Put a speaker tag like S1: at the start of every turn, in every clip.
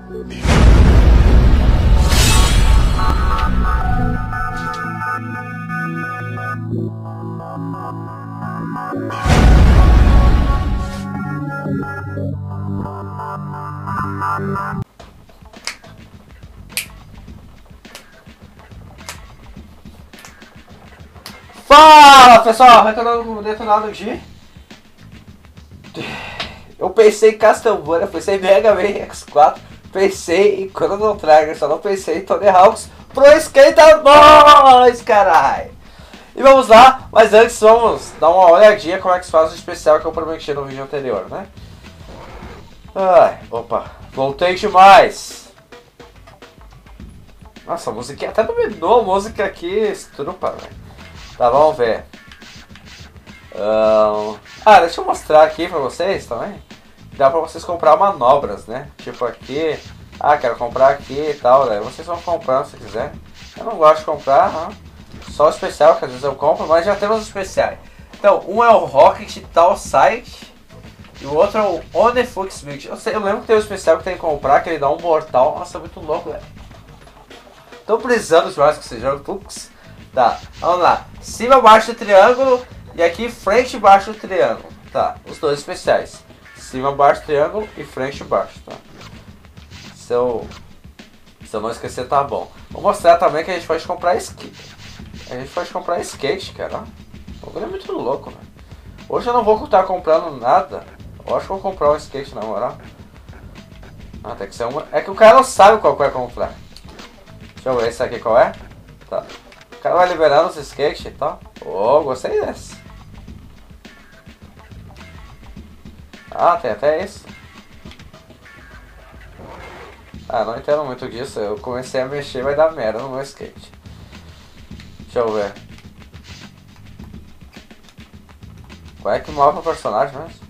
S1: Fala pessoal, retornando com o Detonado G. Eu pensei em Castlevania, pensei em Mega Man X4, pensei em Chrono Trigger, só não pensei em Tony Hawk's Pro Skater 2, carai! E vamos lá, mas antes vamos dar uma olhadinha como é que se faz o especial que eu prometi no vídeo anterior, né? Ai, opa, voltei demais! Nossa, a musiquinha até dominou a música aqui, estrupa, velho. Tá, vamos ver. Deixa eu mostrar aqui pra vocês também. Dá pra vocês comprar manobras, né? Tipo aqui. Quero comprar aqui e tal. Daí vocês vão comprando se quiser. Eu não gosto de comprar, não. Só o especial, que às vezes eu compro, mas já temos os especiais. Então, um é o Rocket Tal Site. E o outro é o Onefux Beach. Eu lembro que tem o especial que tem que comprar, que ele dá um mortal. Nossa, é muito louco, velho. Tô precisando de mais que esse jogo, Tux. Tá, vamos lá. Cima, baixo, triângulo. E aqui, frente e baixo, triângulo. Tá, os dois especiais. Cima, baixo, triângulo e frente e baixo, tá? Se eu não esquecer, tá bom. Vou mostrar também que a gente pode comprar skate. A gente pode comprar skate, cara. O bagulho é muito louco, velho. Hoje eu não vou estar comprando nada. Eu acho que vou comprar um skate, na moral. Tem que ser uma... É que o cara não sabe qual vai comprar. Deixa eu ver esse aqui qual é. Tá. O cara vai liberando os skates e tal. Gostei desse. Tem até isso. Não entendo muito disso. Eu comecei a mexer, vai dar merda no meu skate. Deixa eu ver. Qual é que move o personagem mesmo?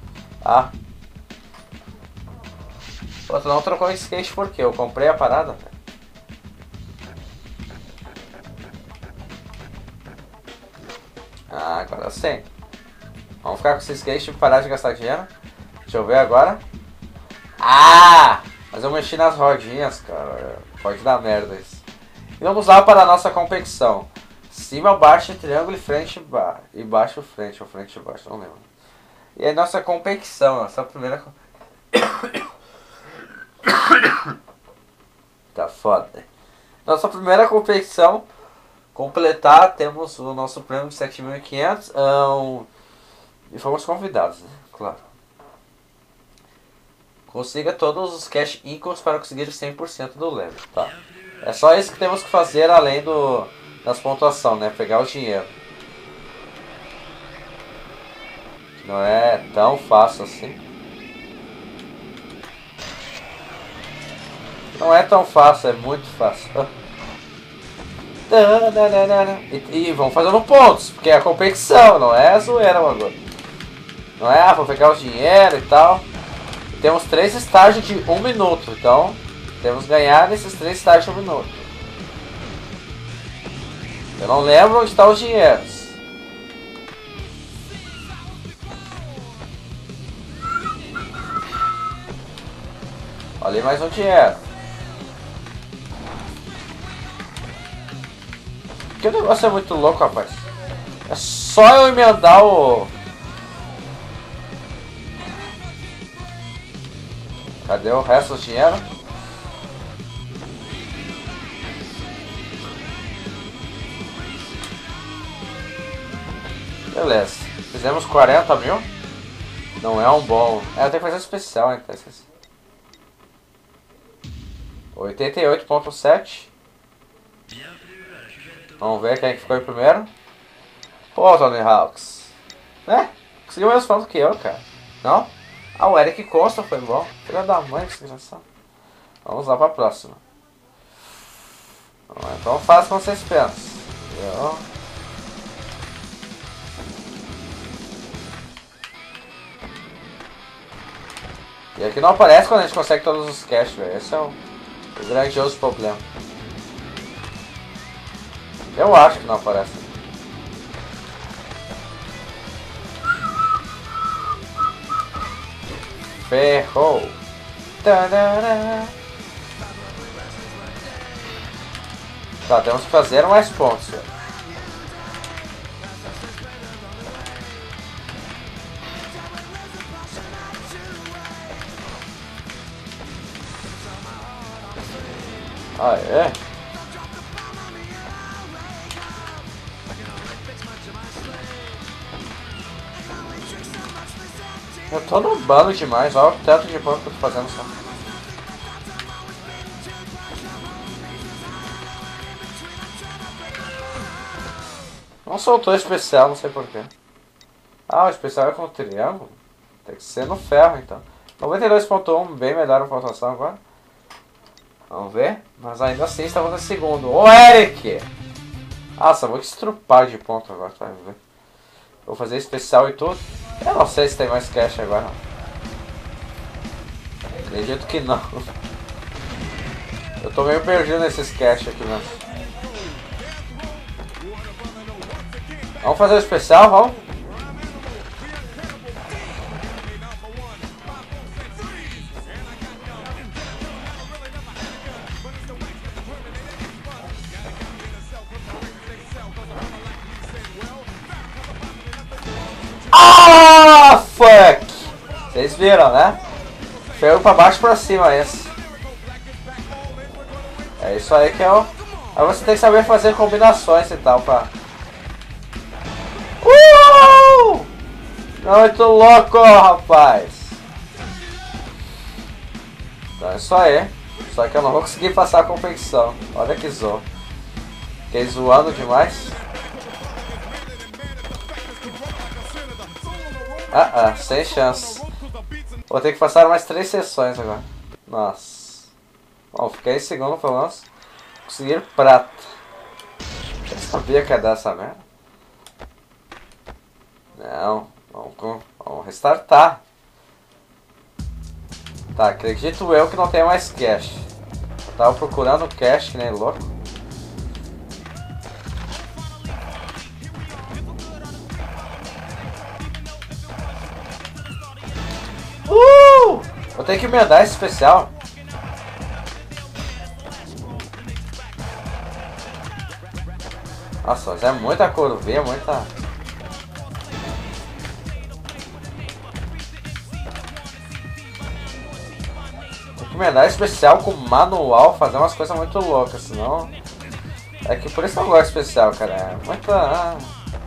S1: Pô, tu não trocou o skate por quê? Eu comprei a parada, velho. Agora sim. Vamos ficar com esse skate e parar de gastar dinheiro. Deixa eu ver agora. Mas eu mexi nas rodinhas, cara. Pode dar merda isso. E vamos lá para a nossa competição. Cima, baixo, triângulo e frente e baixo, frente. Ou frente e baixo, não lembro. E a nossa competição, nossa primeira... Tá foda. Nossa primeira competição... Completar, temos o nosso prêmio de 7.500 e fomos convidados, né? Claro. Consiga todos os cash icons para conseguir 100% do level, tá? É só isso que temos que fazer além das pontuações, né? Pegar o dinheiro. Não é tão fácil assim. Não é tão fácil, é muito fácil. E vamos fazendo pontos, porque é a competição, não é a zoeira, mano. Não é, vou pegar o dinheiro e tal. Temos 3 estágios de 1 minuto, então temos que ganhar nesses 3 estágios de 1 minuto. Eu não lembro onde estão os dinheiros. Olha aí mais um dinheiro. Que o negócio é muito louco, rapaz. É só eu emendar o... Cadê o resto do dinheiro? Beleza. Fizemos 40 mil. Não é um bom... eu tenho que fazer um especial, então esqueci. 88.7. Vamos ver quem ficou em primeiro. Pô, Tony Hawk's. Conseguiu menos pontos que eu, cara. Não? O Eric Costa foi bom. Filha da mãe, que desgraçado. Vamos lá pra próxima. Não é tão fácil como vocês pensam. E aqui não aparece quando a gente consegue todos os cash, velho. Esse é o grandioso problema. Eu acho que não aparece. Ferrou. Tarará. Tá, temos que fazer mais pontos, velho. Ah, é? Eu tô nubando demais, olha o teto de ponto que eu tô fazendo só. Não soltou o especial, não sei porquê. Ah, o especial é com o triângulo? Tem que ser no ferro então. 92.1, bem melhor a pontuação agora. Vamos ver. Mas ainda assim estamos em segundo. Ô Eric! Nossa, vou te estrupar de ponto agora, vai ver. Vou fazer especial e tudo. Eu não sei se tem mais cash agora. Acredito que não. Eu tô meio perdido nesses cash aqui mesmo. Vamos fazer o especial, vamos? Ah, fuck! Vocês viram, né? Ferro pra baixo e pra cima esse. É isso aí que é o... Aí você tem que saber fazer combinações e tal pra... Não, eu tô louco, rapaz! Então é isso aí. Só que eu não vou conseguir passar a competição. Olha que zoa. Fiquei zoando demais. Sem chance. Vou ter que passar mais 3 sessões agora. Nossa. Bom, fiquei em segundo pelo menos. Conseguir prata. Eu sabia que ia dar essa merda. Não. Vamos restartar. Tá, acredito eu que não tem mais cash. Eu tava procurando cash que nem louco. Vou ter que emendar esse especial. Nossa, mas é muita curvinha, muita... Tem que emendar especial com manual, fazer umas coisas muito loucas, senão... É que por isso que eu não gosto de especial, cara. É muita...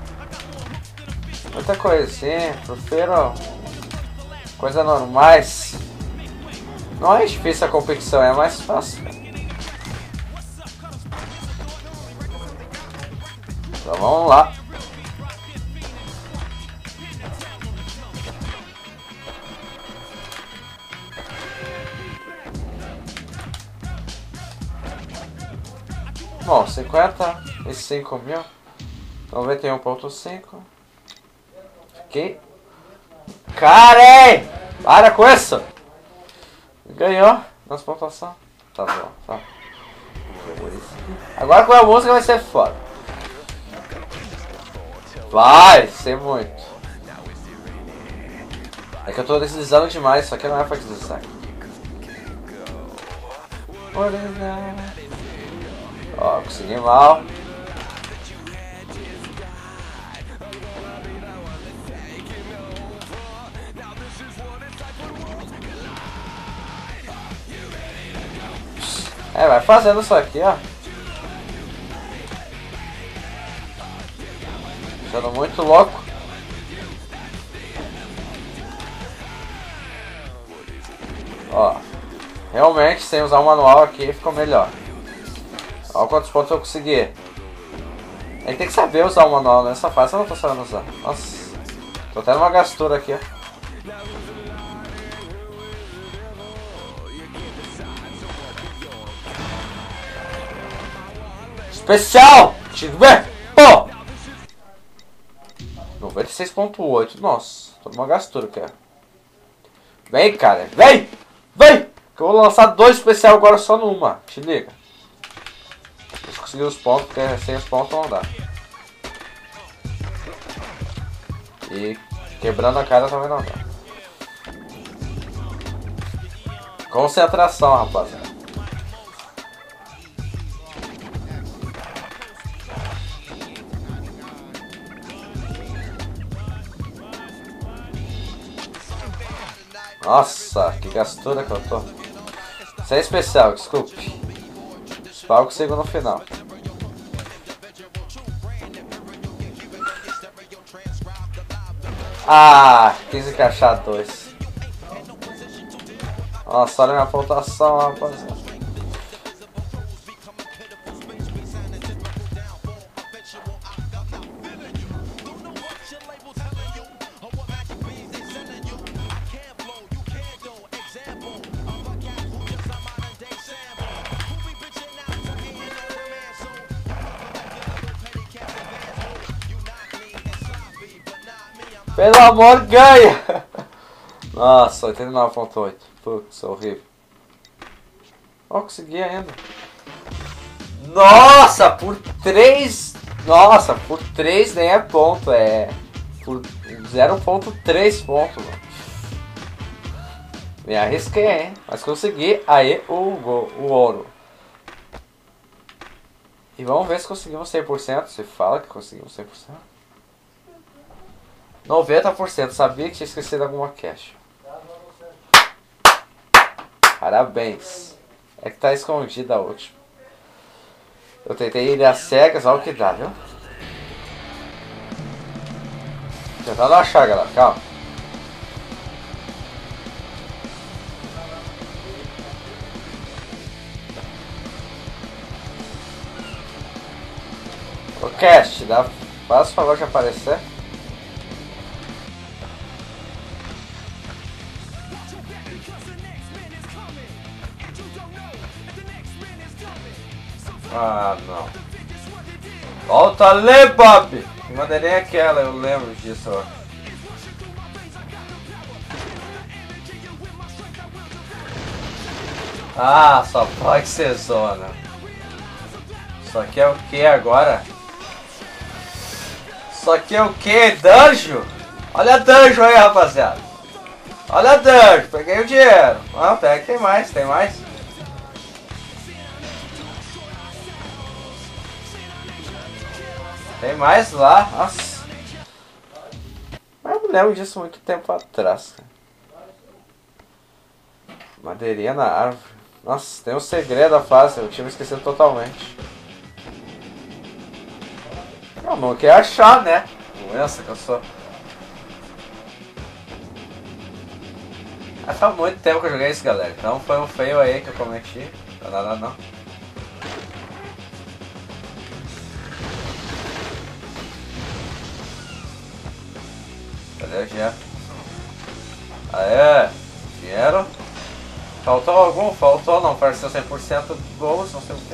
S1: Muita coisinha, prefiro... Coisas normais. Não é difícil a competição, é mais fácil. Então vamos lá. Bom, 55 mil. 91.5. Fiquei. Cara! Para com isso! Ganhou nas pontuações. Tá bom, tá. Agora com a música vai ser foda. Vai ser muito. É que eu tô deslizando demais, isso aqui não é pra deslizar. Ó, consegui mal. É, vai fazendo isso aqui, ó. Sendo muito louco. Ó. Realmente, sem usar o manual aqui, ficou melhor. Olha quantos pontos eu consegui. A gente tem que saber usar o manual nessa fase, eu não tô sabendo usar. Nossa. Tô tendo uma gastura aqui, ó. Especial! Pô! 96.8. Nossa, tô numa gastura, cara. Vem, cara. Vem! Vem! Que eu vou lançar 2 especial agora só numa. Te liga. Deixa eu conseguir os pontos, porque sem os pontos não dá. E quebrando a cara também não dá. Concentração, rapaziada. Nossa, que gastura que eu tô. Isso é especial, desculpe. Só eu consigo no final. Ah, quis encaixar 2. Nossa, olha a minha pontuação, rapaziada. Pelo amor, ganha! Nossa, 89.8. Putz, horrível. Ó, consegui ainda. Nossa, por 3. Nossa, por 3 nem é ponto, é. Por 0.3 pontos, mano. Me arrisquei, hein? Mas consegui. Aí o ouro. E vamos ver se conseguimos 100%. Você fala que conseguimos 100%. 90%. Sabia que tinha esquecido alguma cash. Parabéns. É que tá escondida a última. Eu tentei ir às cegas, olha o que dá, viu? Tentando achar, galera. Calma. O cast, faz o favor de aparecer. Ah, não. Volta ali, Bob! Que mandei aquela, eu lembro disso, ó. Ah, só pode ser zona. Isso aqui é o que agora? Isso aqui é o que? Danjo? Olha a danjo aí, rapaziada. Olha a danjo, peguei o dinheiro. Ah, pega que tem mais, tem mais. Tem mais lá, nossa. Mas eu me lembro disso muito tempo atrás, cara. Madeirinha na árvore. Nossa, tem um segredo da fase, eu tinha me esquecido totalmente. Eu não quero achar, né? Doença que eu sou. Mas faz muito tempo que eu joguei isso, galera. Então foi um fail aí que eu cometi. Não, não, não. Cadê o dinheiro? Aê! Dinheiro. Faltou algum? Faltou, não. Pareceu 100% gols, não sei o que.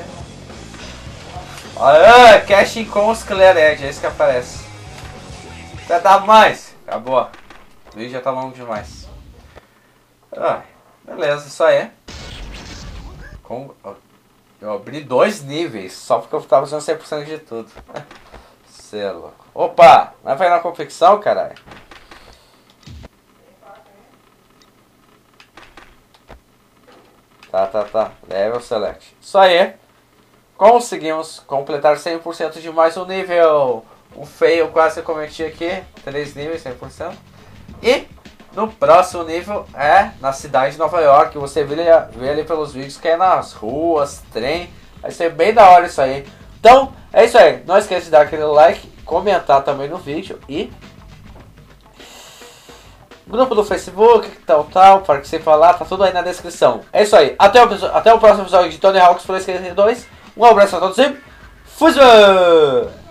S1: Aê! Cash com os Clear Edge, é isso que aparece. Até dá mais. Acabou. O vídeo já tá longo demais. Ah, beleza, isso aí. Eu abri 2 níveis só porque eu tava usando 100% de tudo. Cê é louco. Opa! Vai vai na confecção, caralho. Tá. Level Select. Isso aí. Conseguimos completar 100% de mais um nível. O fail quase que eu cometi aqui. 3 níveis, 100%. E no próximo nível é na cidade de Nova York. Você vê ali pelos vídeos que é nas ruas, trem. Vai ser bem da hora isso aí. Então, é isso aí. Não esqueça de dar aquele like, comentar também no vídeo e... grupo do Facebook, tal, participa lá, tá tudo aí na descrição. É isso aí. Até o próximo episódio de Tony Hawk's Pro Skater 2. Um abraço a todos e... fui!